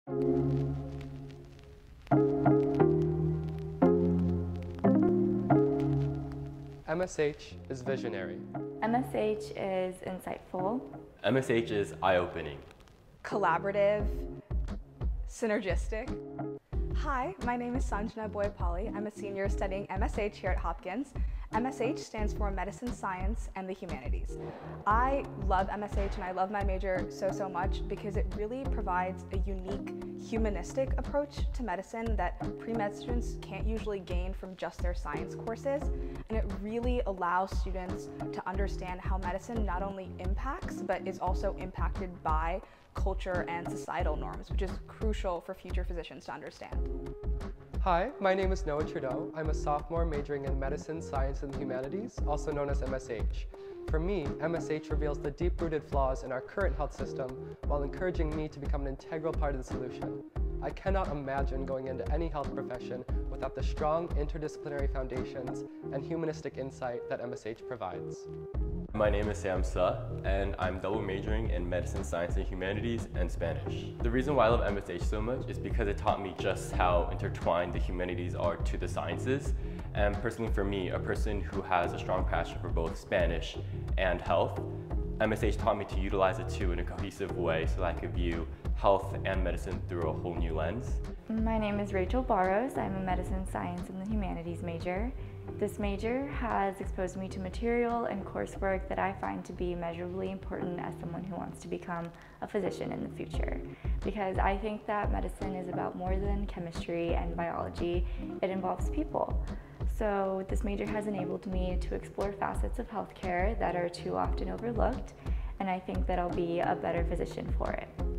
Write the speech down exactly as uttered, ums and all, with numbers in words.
M S H is visionary. M S H is insightful. M S H is eye-opening. Collaborative. Synergistic. Hi, my name is Sanjana Boyapalli. I'm a senior studying M S H here at Hopkins. M S H stands for Medicine, Science, and the Humanities. I love M S H and I love my major so, so much because it really provides a unique humanistic approach to medicine that pre-med students can't usually gain from just their science courses. And it really allows students to understand how medicine not only impacts, but is also impacted by culture and societal norms, which is crucial for future physicians to understand. Hi, my name is Noah Trudeau. I'm a sophomore majoring in Medicine, Science, and the Humanities, also known as M S H. For me, M S H reveals the deep-rooted flaws in our current health system while encouraging me to become an integral part of the solution. I cannot imagine going into any health profession without the strong interdisciplinary foundations and humanistic insight that M S H provides. My name is Sam Suh, and I'm double majoring in Medicine, Science, and Humanities and Spanish. The reason why I love M S H so much is because it taught me just how intertwined the humanities are to the sciences. And personally for me, a person who has a strong passion for both Spanish and health, M S H taught me to utilize the two in a cohesive way so that I could view health and medicine through a whole new lens. My name is Rachel Barrows. I'm a Medicine, Science, and the Humanities major. This major has exposed me to material and coursework that I find to be measurably important as someone who wants to become a physician in the future. Because I think that medicine is about more than chemistry and biology. It involves people. So this major has enabled me to explore facets of healthcare that are too often overlooked, and I think that I'll be a better physician for it.